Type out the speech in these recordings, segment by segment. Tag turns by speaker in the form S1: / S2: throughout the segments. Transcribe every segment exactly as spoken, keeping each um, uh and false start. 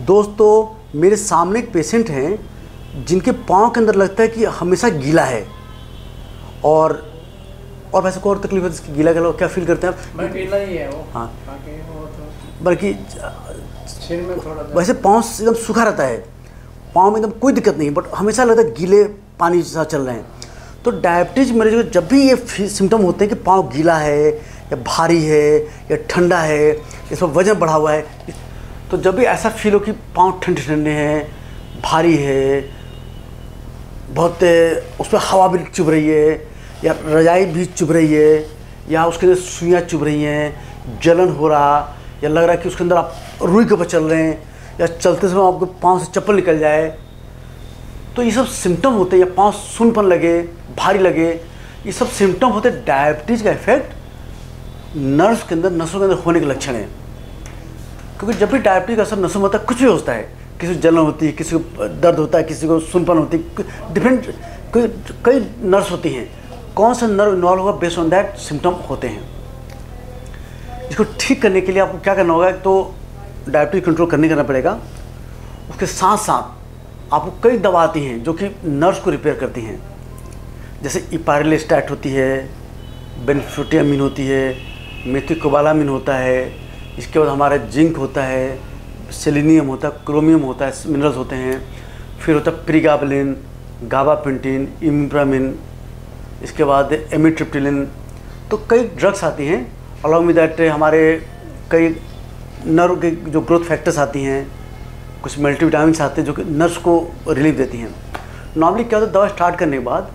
S1: दोस्तों मेरे सामने एक पेशेंट हैं जिनके पाँव के अंदर लगता है कि हमेशा गीला है, और और वैसे कोई और तकलीफ है जिसकी गीला गला क्या फील करते हैं आप?
S2: गीला ही है वो।
S1: हाँ,
S2: वो तो
S1: बल्कि
S2: सिर में थोड़ा
S1: वैसे पाँव एकदम सूखा रहता है, पाँव में एकदम कोई दिक्कत नहीं, बट हमेशा लगता है गीले पानी जैसा चल रहे हैं। तो डायबिटीज़ मरीज को जब भी ये सिम्टम होते हैं कि पाँव गीला है या भारी है या ठंडा है, इसमें वजन बढ़ा हुआ है, तो जब भी ऐसा फील हो कि पाँव ठंडे ठंडे हैं, भारी है, बहुत उस पर हवा भी चुभ रही है या रजाई भी चुभ रही है या उसके अंदर सुइयाँ चुभ रही हैं, जलन हो रहा या लग रहा है कि उसके अंदर आप रुई के ऊपर चल रहे हैं या चलते समय आपके पाँव से चप्पल निकल जाए, तो ये सब सिम्टम होते हैं। या पाँव सुनपन लगे, भारी लगे, ये सब सिम्टम होते हैं डायबिटीज़ का इफेक्ट नर्व्स के अंदर, नसों के अंदर होने के लक्षण हैं। क्योंकि जब भी डायबिटीज़ का असर नसों में होता है, कुछ भी होता है, किसी को जलन होती है, किसी को दर्द होता है, किसी को सुनपन होती है, डिफरेंट कई कई नर्व्स होती हैं, कौन सा नर्व इन्वॉल्व होगा बेस्ड ऑन दैट सिम्टम होते हैं। इसको ठीक करने के लिए आपको क्या करना होगा, तो डायबिटीज कंट्रोल करने करना पड़ेगा। उसके साथ साथ आपको कई दवा आती हैं जो कि नर्व्स को रिपेयर करती हैं, जैसे इपारिलेस्टैट होती है, बेनिफिटियामिन होती है, मेथिकोबालामिन होता है, इसके बाद हमारा जिंक होता है, सेलेनियम होता है, क्रोमियम होता है, मिनरल्स होते हैं, फिर होता है प्रीगाबलिन, गाबापेंटिन, इमिप्रामिन, इसके बाद एमिट्रिप्टिलिन। तो कई ड्रग्स आती हैं, अलॉन्ग विद दैट हमारे कई नर्व के जो ग्रोथ फैक्टर्स आती हैं, कुछ मल्टीविटामिन्स आते हैं जो कि नर्व्स को रिलीफ देती हैं। नॉर्मली क्या होता है, दवा स्टार्ट करने के बाद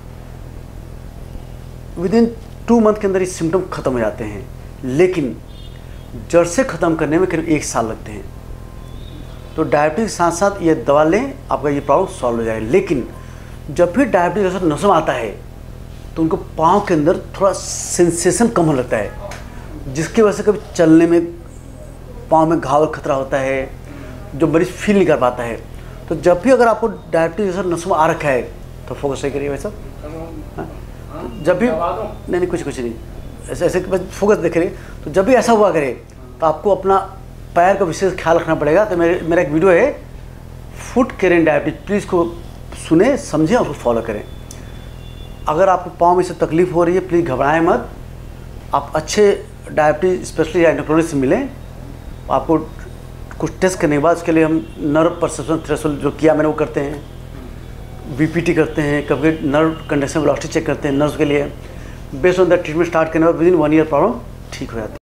S1: विद इन टू मंथ के अंदर ये सिम्टम ख़त्म हो जाते हैं, लेकिन जड़ से ख़त्म करने में करीब एक साल लगते हैं। तो डायबिटीज़ के साथ साथ ये दवा लें, आपका ये प्रॉब्लम सॉल्व हो जाएगा। लेकिन जब भी डायबिटीज़ का असर नसों में आता है तो उनको पाँव के अंदर थोड़ा सेंसेशन कम होने लगता है, जिसकी वजह से कभी चलने में पाँव में घाव खतरा होता है, जो मरीज फील नहीं कर पाता है। तो जब भी अगर आपको डायबिटीज़ का असर नसों में आ रखा है तो फोकस नहीं करिए वैसा, तो जब भी नहीं नहीं कुछ कुछ नहीं ऐसे ऐसे बस फोकस देख रहे। तो जब भी ऐसा हुआ करे तो आपको अपना पैर का विशेष ख्याल रखना पड़ेगा। तो मेरे मेरा एक वीडियो है foot care in diabetes, please को सुने, समझें और उसको फॉलो करें। अगर आपको पाँव में से तकलीफ हो रही है, प्लीज़ घबराएं मत, आप अच्छे डायबिटीज स्पेशलिस्ट या एंडोक्रिनोलॉजिस्ट से मिलें। आपको कुछ टेस्ट करने के बाद उसके लिए हम नर्व परसेप्शन थ्रेशोल्ड जो किया मैंने वो करते हैं, बीपीटी करते हैं, कभी नर्व कंडक्शन वेलोसिटी चेक करते हैं नर्व्स के लिए। Based on that treatment start करने के बाद within one year problem ठीक हो जाती है।